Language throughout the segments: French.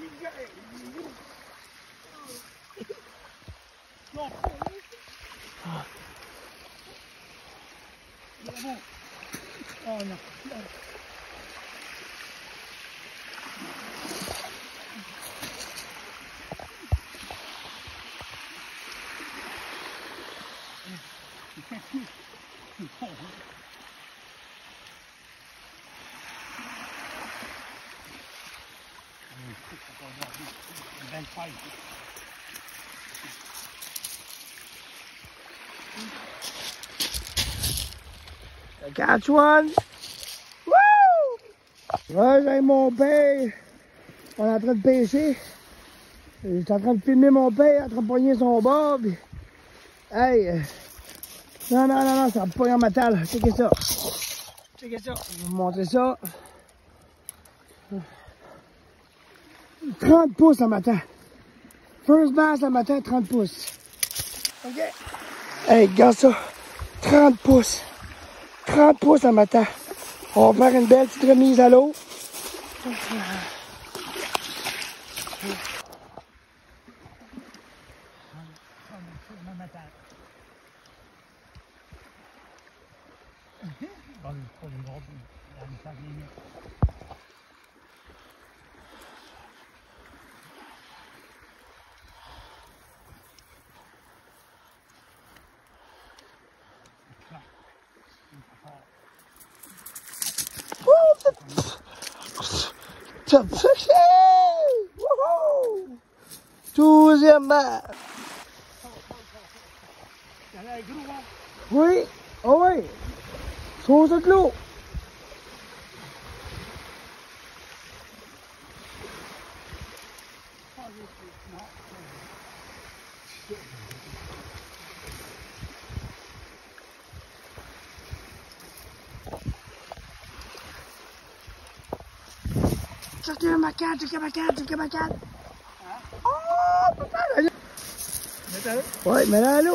Oh non. I got one! Woo! Ouais, j'ai mon père. On est en train de pêcher. J'étais en train de filmer mon père, en train de pogner son bord. Puis... Hey! Non, non, non, non, ça va pas pogner en métal. Checkez ça. Checkez ça. Je vais vous montrer ça. 30 pouces le matin. First bass le matin, 30 pouces. OK? Hey, regarde ça. 30 pouces. 30 pouces le matin. On va faire une belle petite remise à l'eau. Deuxième balle. Oui, oh oui. Sauce de l'eau. Checkez ma canne, checkez ma canne, checkez ma canne. Oh, papa, là. Mets-la là? Oui, mets-la à l'eau.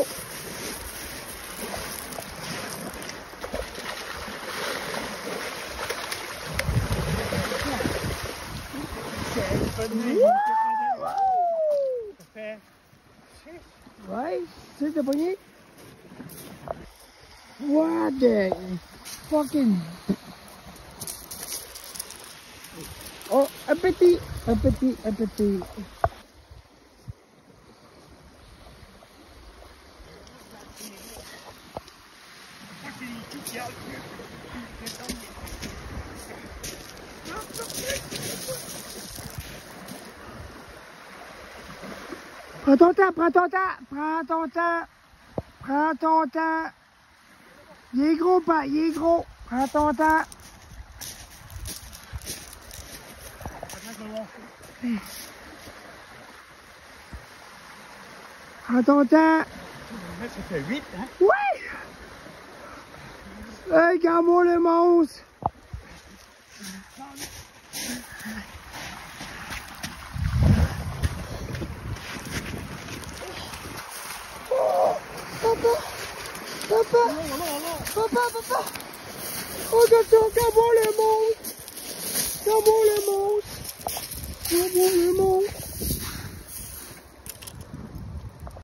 Ça fait 6. Ouais, 6 de poignée. What the fucking... Oh, un petit, un petit, un petit. Prends ton temps, prends ton temps, prends ton temps, prends ton temps. Il est gros, pas, il est gros. Prends ton temps. Prends ton temps. Ça fait 8, hein? Oui! Hey, regarde-moi le monstre! Oh, papa! Papa! Papa, papa! Oh, regarde-moi le monstre! Regarde-moi le monstre! Regarde-moi le monstre!